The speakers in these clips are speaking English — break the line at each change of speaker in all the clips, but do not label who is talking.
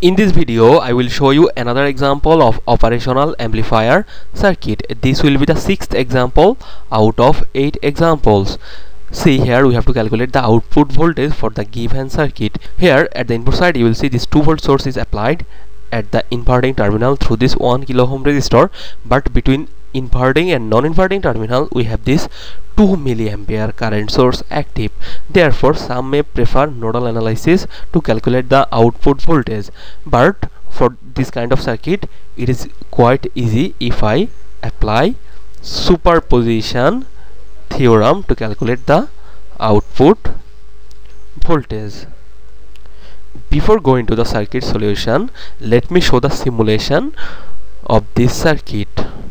In this video, I will show you another example of operational amplifier circuit. This will be the 6th example out of 8 examples. See, here we have to calculate the output voltage for the given circuit. Here at the input side, you will see this 2-volt source is applied at the inverting terminal through this 1 kilo ohm resistor, but between inverting and non-inverting terminal we have this 2 milliampere current source active. Therefore, some may prefer nodal analysis to calculate the output voltage, but for this kind of circuit it is quite easy if I apply superposition theorem to calculate the output voltage. Before going to the circuit solution, let me show the simulation of this circuit.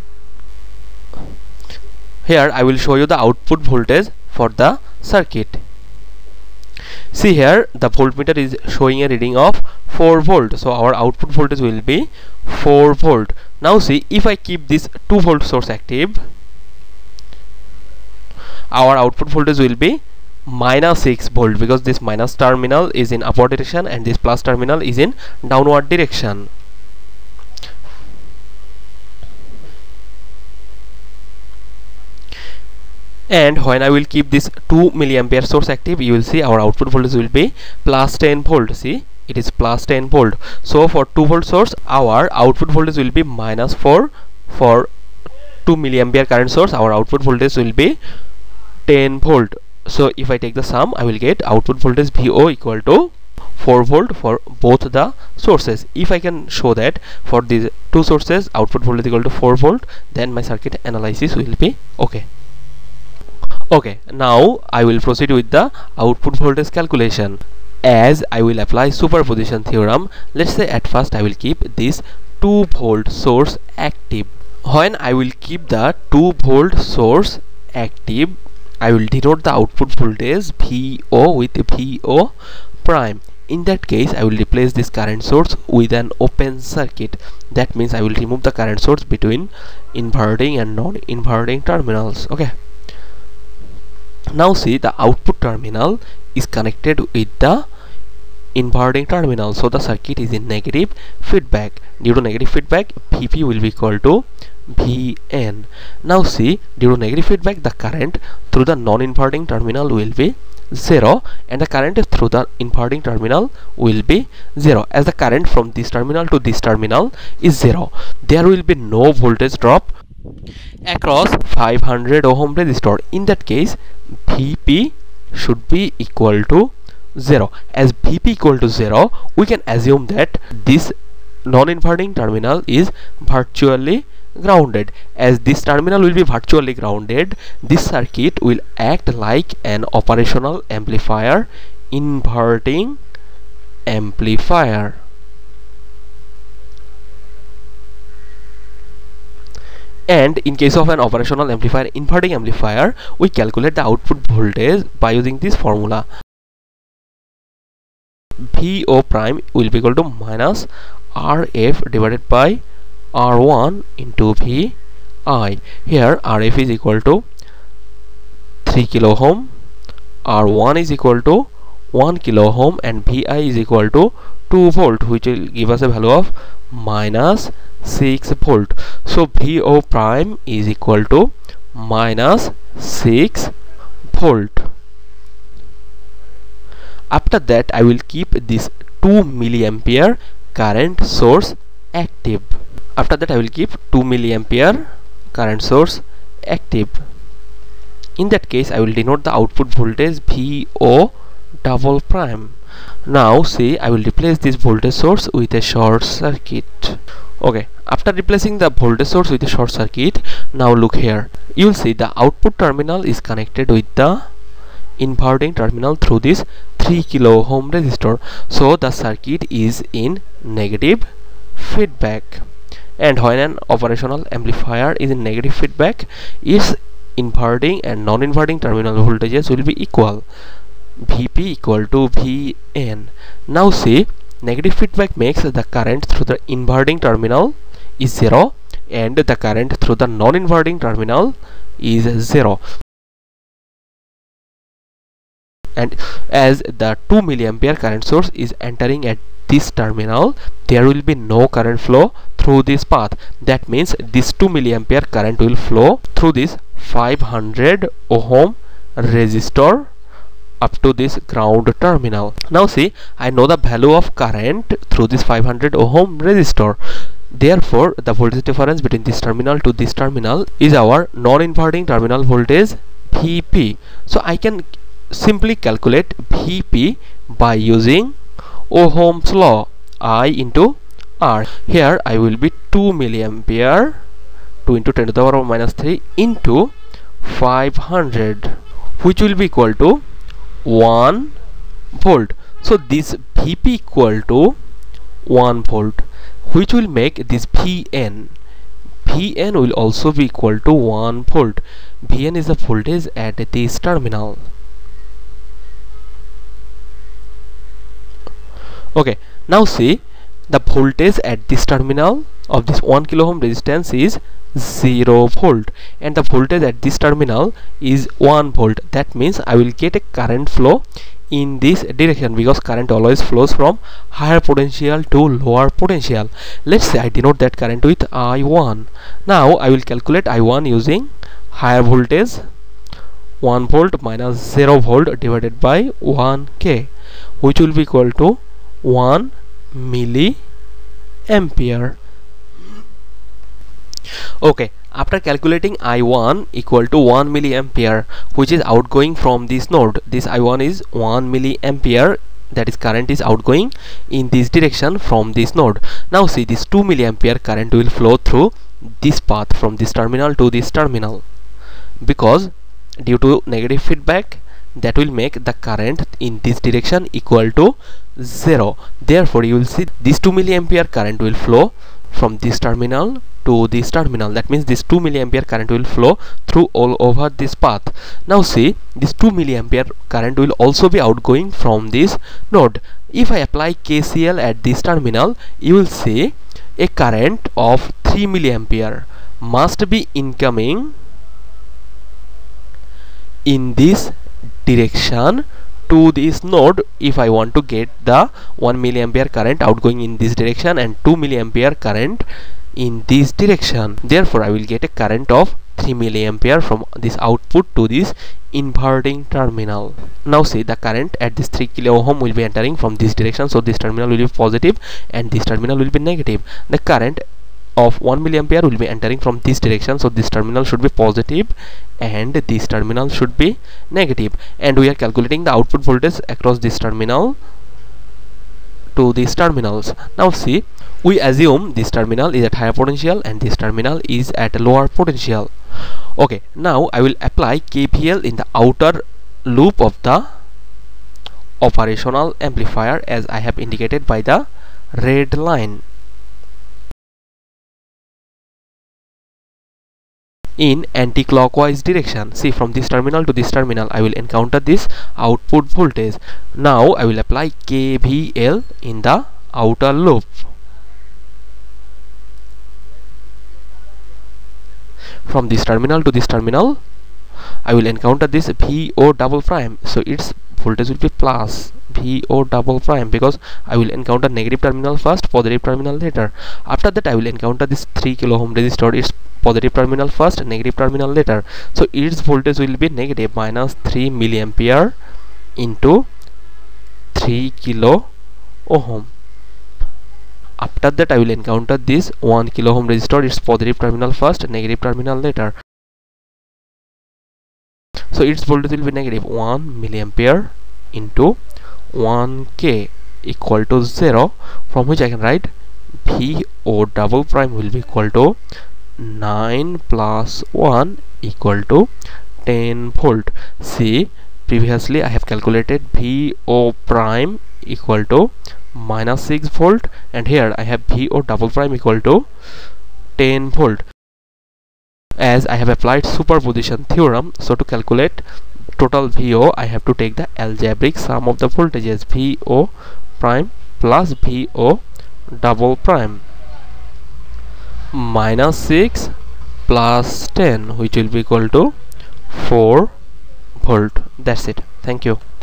Here I will show you the output voltage for the circuit. See, here the voltmeter is showing a reading of 4 volt, so our output voltage will be 4 volt. Now see, if I keep this 2 volt source active, our output voltage will be minus 6 volt, because this minus terminal is in upward direction and this plus terminal is in downward direction. And when I will keep this 2 milliampere source active, you will see our output voltage will be plus 10 volt. See, it is plus 10 volt. So for 2 volt source, our output voltage will be minus 4. For 2 milliampere current source, our output voltage will be 10 volt. So if I take the sum, I will get output voltage VO equal to 4 volt for both the sources. If I can show that for these two sources output voltage equal to 4 volt, then my circuit analysis will be okay. Okay, now I will proceed with the output voltage calculation. As I will apply superposition theorem, let's say at first I will keep this 2 volt source active. When I will keep the 2 volt source active, I will denote the output voltage VO with VO prime. In that case, I will replace this current source with an open circuit. That means I will remove the current source between inverting and non-inverting terminals. Okay. Now see, the output terminal is connected with the inverting terminal, so the circuit is in negative feedback. Due to negative feedback, Vp will be equal to Vn. Now see, due to negative feedback, the current through the non-inverting terminal will be 0 and the current through the inverting terminal will be 0. As the current from this terminal to this terminal is 0, there will be no voltage drop across 500 ohm resistor. In that case, Vp should be equal to 0. As Vp equal to 0, we can assume that this non-inverting terminal is virtually grounded. As this terminal will be virtually grounded, this circuit will act like an operational amplifier, inverting amplifier. And in case of an operational amplifier, inverting amplifier, we calculate the output voltage by using this formula. VO prime will be equal to minus RF divided by R1 into VI. Here RF is equal to 3 kilo ohm, R1 is equal to 1 kilo ohm, and VI is equal to 2 volt, which will give us a value of minus 6 volt. So VO prime is equal to minus 6 volt. After that, I will keep this 2 milliampere current source active. After that, I will keep 2 milliampere current source active. In that case, I will denote the output voltage VO double prime. Now see, I will replace this voltage source with a short circuit. Okay, after replacing the voltage source with a short circuit, now look here. You will see the output terminal is connected with the inverting terminal through this 3 kilo ohm resistor. So the circuit is in negative feedback. And when an operational amplifier is in negative feedback, its inverting and non-inverting terminal voltages will be equal. Vp equal to Vn. Now see, negative feedback makes the current through the inverting terminal is 0 and the current through the non-inverting terminal is 0. And as the 2 milliampere current source is entering at this terminal, there will be no current flow through this path. That means this 2 milliampere current will flow through this 500 ohm resistor up to this ground terminal. Now see, I know the value of current through this 500 ohm resistor. Therefore, the voltage difference between this terminal to this terminal is our non-inverting terminal voltage Vp. So I can simply calculate Vp by using Ohm's law, I into R. Here I will be 2 milliampere, 2 into 10 to the power minus 3 into 500, which will be equal to 1 volt. So this Vp equal to 1 volt, which will make this Vn will also be equal to 1 volt. Vn is the voltage at this terminal. Okay, now see, the voltage at this terminal of this 1 kilo ohm resistance is 0 volt, and the voltage at this terminal is 1 volt. That means I will get a current flow in this direction, because current always flows from higher potential to lower potential. Let's say I denote that current with I1. Now I will calculate I1 using higher voltage, 1 volt minus 0 volt divided by 1k, which will be equal to 1 milliampere. Okay, after calculating I1 equal to 1 milliampere, which is outgoing from this node, this I1 is 1 milliampere, that is current is outgoing in this direction from this node. Now see, this 2 milliampere current will flow through this path from this terminal to this terminal, because due to negative feedback, that will make the current in this direction equal to 0. Therefore you will see this 2 milliampere current will flow from this terminal to this terminal. That means this 2 milliampere current will flow through all over this path. Now see, this 2 milliampere current will also be outgoing from this node. If I apply KCL at this terminal, you will see a current of 3 milliampere must be incoming in this direction to this node if I want to get the 1 milliampere current outgoing in this direction and 2 milliampere current in this direction. Therefore I will get a current of 3 milliampere from this output to this inverting terminal. Now see, the current at this 3 kilo ohm will be entering from this direction, so this terminal will be positive and this terminal will be negative. The current of 1 milliampere will be entering from this direction, so this terminal should be positive and this terminal should be negative, and we are calculating the output voltage across this terminal to these terminals. Now see, we assume this terminal is at higher potential and this terminal is at lower potential. Okay, now I will apply KVL in the outer loop of the operational amplifier as I have indicated by the red line. In anti-clockwise direction, see, from this terminal to this terminal I will encounter this output voltage. Now I will apply KVL in the outer loop. From this terminal to this terminal I will encounter this VO double prime, so its voltage will be plus VO double prime, because I will encounter negative terminal first, positive terminal later. After that I will encounter this 3 kilo ohm resistor, its positive terminal first, negative terminal later, so its voltage will be negative minus 3 milliampere into 3 kilo ohm. After that I will encounter this 1 kilo ohm resistor, its positive terminal first, negative terminal later, so its voltage will be negative 1 milliampere into 1k equal to 0, from which I can write VO double prime will be equal to 9 plus 1 equal to 10 volt. See, previously I have calculated VO prime equal to minus 6 volt, and here I have VO double prime equal to 10 volt. As I have applied superposition theorem, so to calculate total VO I have to take the algebraic sum of the voltages VO prime plus VO double prime, minus 6 plus 10, which will be equal to 4 volt. That's it. Thank you.